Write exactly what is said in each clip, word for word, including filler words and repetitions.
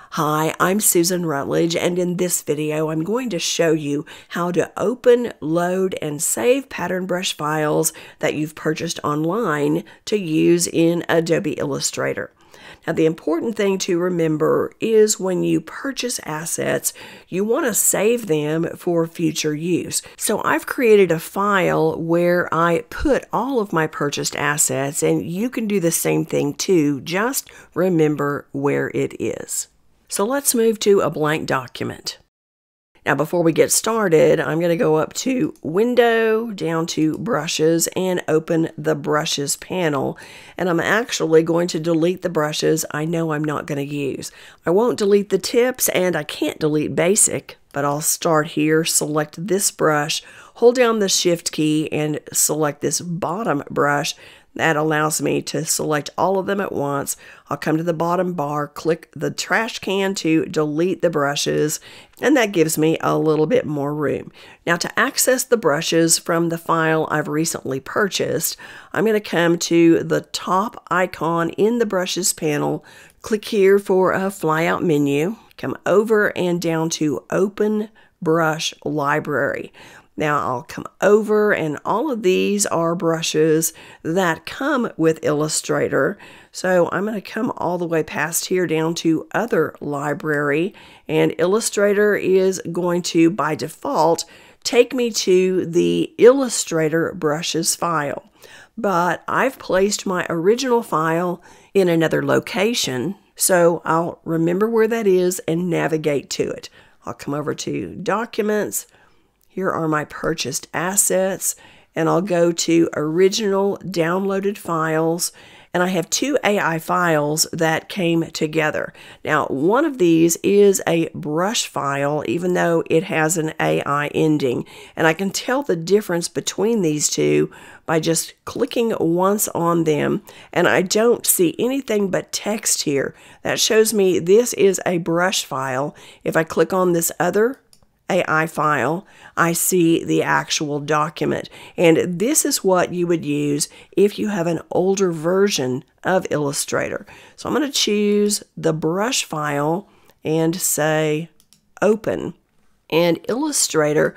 Hi, I'm Susan Rutledge, and in this video I'm going to show you how to open, load, and save pattern brush files that you've purchased online to use in Adobe Illustrator. Now, the important thing to remember is when you purchase assets, you want to save them for future use. So I've created a file where I put all of my purchased assets, and you can do the same thing too. Just remember where it is. So let's move to a blank document. Now, before we get started, I'm going to go up to Window, down to Brushes, and open the Brushes panel. And I'm actually going to delete the brushes I know I'm not going to use. I won't delete the tips, and I can't delete Basic, but I'll start here, select this brush, hold down the Shift key, and select this bottom brush. That allows me to select all of them at once. I'll come to the bottom bar, click the trash can to delete the brushes, and that gives me a little bit more room. Now, to access the brushes from the file I've recently purchased, I'm going to come to the top icon in the Brushes panel, click here for a flyout menu, come over and down to Open Brush Library. Now I'll come over, and all of these are brushes that come with Illustrator. So I'm going to come all the way past here down to Other Library, and Illustrator is going to, by default, take me to the Illustrator brushes file. But I've placed my original file in another location, so I'll remember where that is and navigate to it. I'll come over to Documents. Here are my purchased assets, and I'll go to Original Downloaded Files, and I have two A I files that came together. Now, one of these is a brush file, even though it has an A I ending, and I can tell the difference between these two by just clicking once on them, and I don't see anything but text here. That shows me this is a brush file. If I click on this other A I file, I see the actual document. And this is what you would use if you have an older version of Illustrator. So I'm going to choose the brush file and say Open. And Illustrator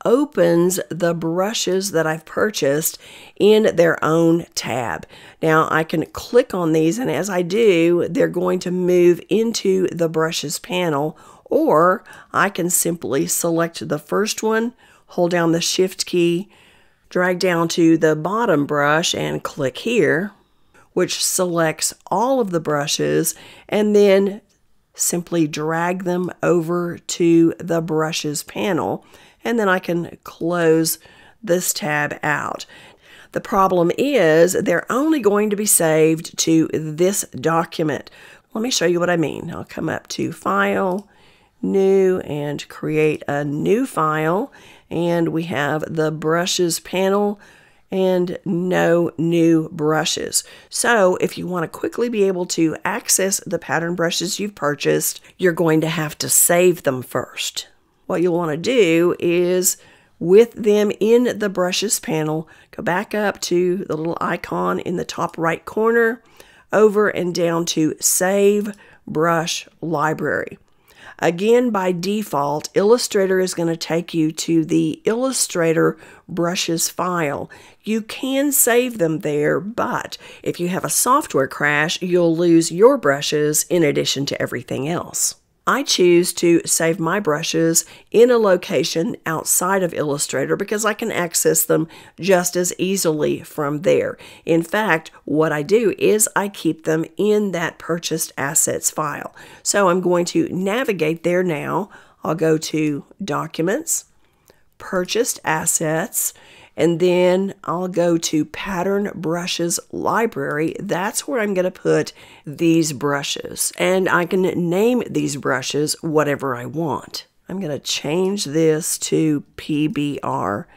opens the brushes that I've purchased in their own tab. Now I can click on these, and as I do, they're going to move into the Brushes panel. Or I can simply select the first one, hold down the Shift key, drag down to the bottom brush and click here, which selects all of the brushes, and then simply drag them over to the Brushes panel, and then I can close this tab out. The problem is they're only going to be saved to this document. Let me show you what I mean. I'll come up to File, New, and create a new file, and we have the Brushes panel and no new brushes. So if you want to quickly be able to access the pattern brushes you've purchased, you're going to have to save them first. What you'll want to do is, with them in the Brushes panel, go back up to the little icon in the top right corner, over and down to Save Brush Library. Again, by default, Illustrator is going to take you to the Illustrator brushes file. You can save them there, but if you have a software crash, you'll lose your brushes in addition to everything else. I choose to save my brushes in a location outside of Illustrator because I can access them just as easily from there. In fact, what I do is I keep them in that Purchased Assets file. So I'm going to navigate there now. I'll go to Documents, Purchased Assets, and then I'll go to Pattern Brushes Library. That's where I'm going to put these brushes. And I can name these brushes whatever I want. I'm going to change this to P B R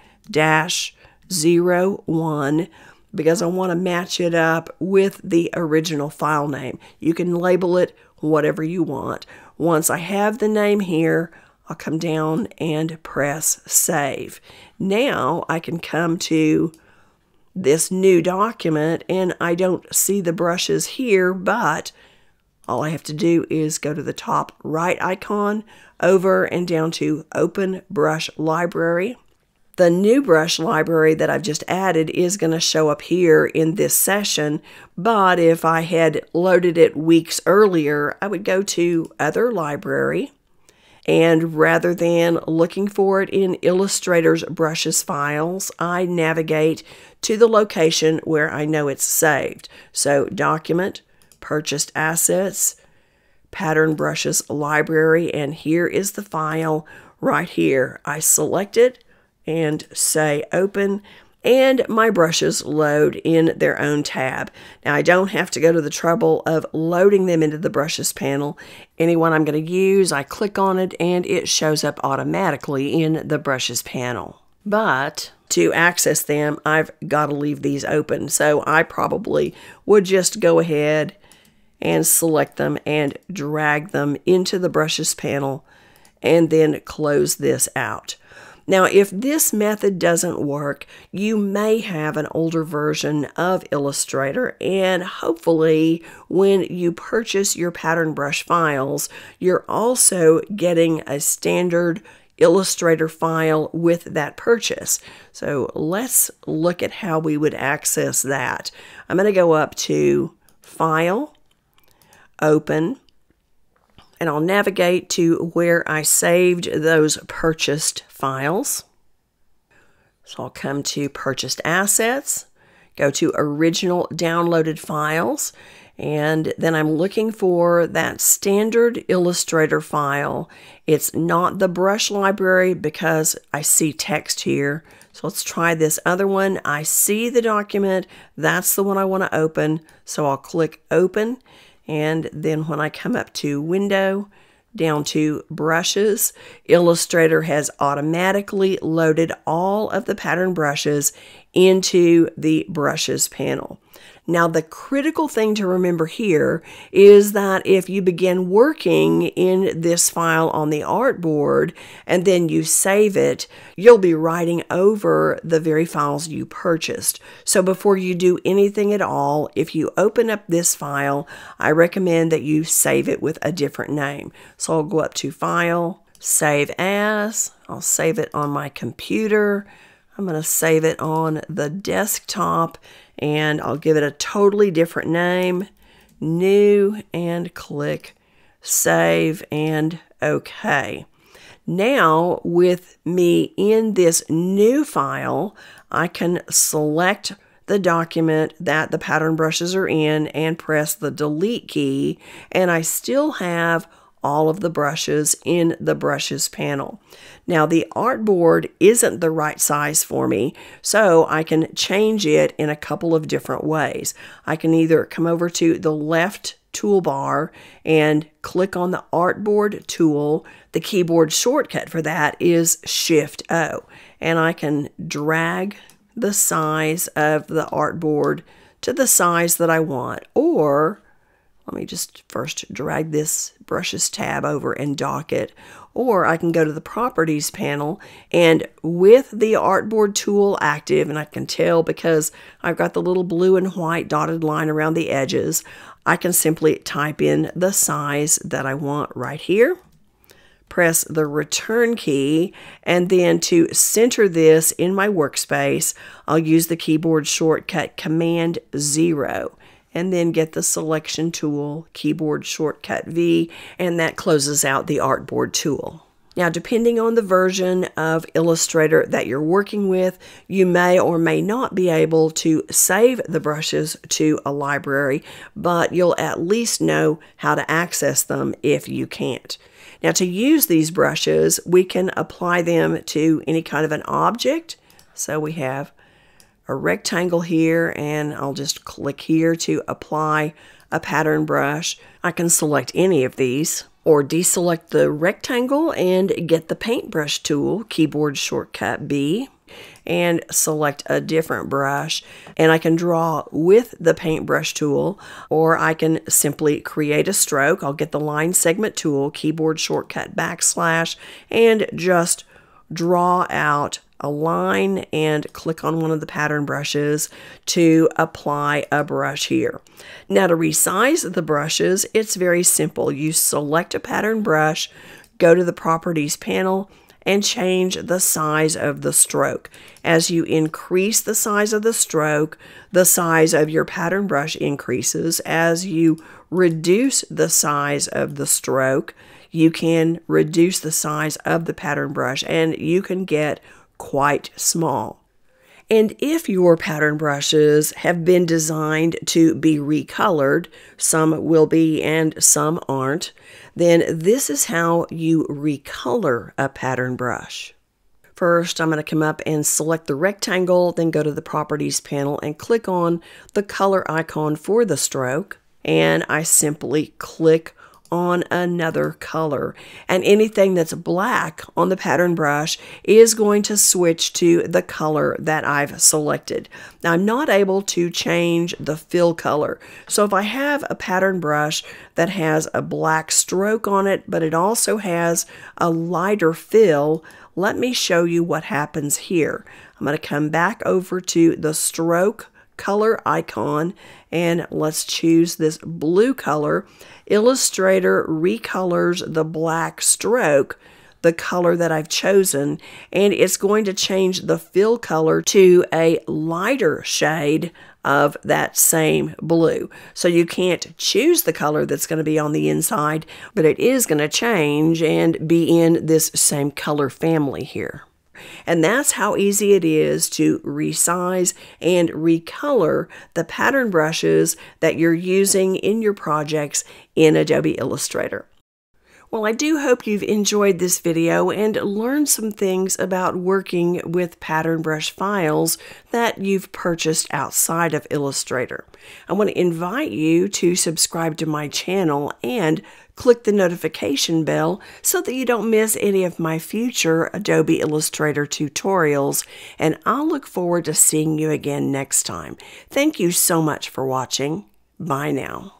zero one because I want to match it up with the original file name. You can label it whatever you want. Once I have the name here, I'll come down and press Save. Now I can come to this new document, and I don't see the brushes here, but all I have to do is go to the top right icon, over and down to Open Brush Library. The new brush library that I've just added is going to show up here in this session, but if I had loaded it weeks earlier, I would go to Other Library, and rather than looking for it in Illustrator's brushes files, I navigate to the location where I know it's saved. So Document, Purchased Assets, Pattern Brushes Library, and here is the file right here. I select it and say Open, and my brushes load in their own tab. Now I don't have to go to the trouble of loading them into the brushes panel. Any one I'm going to use, I click on it and it shows up automatically in the brushes panel. But to access them, I've got to leave these open. So I probably would just go ahead and select them and drag them into the brushes panel and then close this out. Now, if this method doesn't work, you may have an older version of Illustrator, and hopefully when you purchase your pattern brush files, you're also getting a standard Illustrator file with that purchase. So let's look at how we would access that. I'm going to go up to File, Open, and I'll navigate to where I saved those purchased files. So I'll come to Purchased Assets, go to Original Downloaded Files, and then I'm looking for that standard Illustrator file. It's not the brush library because I see text here. So let's try this other one. I see the document. That's the one I want to open. So I'll click Open. And then when I come up to Window, down to Brushes, Illustrator has automatically loaded all of the pattern brushes into the Brushes panel. Now, the critical thing to remember here is that if you begin working in this file on the artboard and then you save it, you'll be writing over the very files you purchased. So before you do anything at all, if you open up this file, I recommend that you save it with a different name. So I'll go up to File, Save As. I'll save it on my computer. I'm going to save it on the desktop, and I'll give it a totally different name, New, and click Save and OK. Now, with me in this new file, I can select the document that the pattern brushes are in and press the Delete key, and I still have all of the brushes in the Brushes panel. Now, the artboard isn't the right size for me, so I can change it in a couple of different ways. I can either come over to the left toolbar and click on the artboard tool. The keyboard shortcut for that is Shift O, and I can drag the size of the artboard to the size that I want, or let me just first drag this Brushes tab over and dock it. Or I can go to the Properties panel, and with the Artboard tool active, and I can tell because I've got the little blue and white dotted line around the edges, I can simply type in the size that I want right here. Press the Return key, and then to center this in my workspace, I'll use the keyboard shortcut Command zero. And then get the selection tool, keyboard shortcut V, and that closes out the artboard tool. Now, depending on the version of Illustrator that you're working with, you may or may not be able to save the brushes to a library, but you'll at least know how to access them if you can't. Now, to use these brushes, we can apply them to any kind of an object. So we have a rectangle here, and I'll just click here to apply a pattern brush. I can select any of these or deselect the rectangle and get the paintbrush tool, keyboard shortcut B, and select a different brush, and I can draw with the paintbrush tool, or I can simply create a stroke. I'll get the line segment tool, keyboard shortcut backslash, and just draw out a line and click on one of the pattern brushes to apply a brush here. Now to resize the brushes, it's very simple. You select a pattern brush, go to the Properties panel, and change the size of the stroke. As you increase the size of the stroke, the size of your pattern brush increases. As you reduce the size of the stroke, you can reduce the size of the pattern brush, and you can get quite small. And if your pattern brushes have been designed to be recolored, some will be and some aren't, then this is how you recolor a pattern brush. First, I'm going to come up and select the rectangle, then go to the Properties panel and click on the color icon for the stroke, and I simply click on another color, and anything that's black on the pattern brush is going to switch to the color that I've selected. Now, I'm not able to change the fill color, so if I have a pattern brush that has a black stroke on it, but it also has a lighter fill, let me show you what happens here. I'm going to come back over to the stroke color icon, and let's choose this blue color. Illustrator recolors the black stroke, the color that I've chosen, and it's going to change the fill color to a lighter shade of that same blue. So you can't choose the color that's going to be on the inside, but it is going to change and be in this same color family here. And that's how easy it is to resize and recolor the pattern brushes that you're using in your projects in Adobe Illustrator. Well, I do hope you've enjoyed this video and learned some things about working with pattern brush files that you've purchased outside of Illustrator. I want to invite you to subscribe to my channel and click the notification bell so that you don't miss any of my future Adobe Illustrator tutorials, and I'll look forward to seeing you again next time. Thank you so much for watching. Bye now.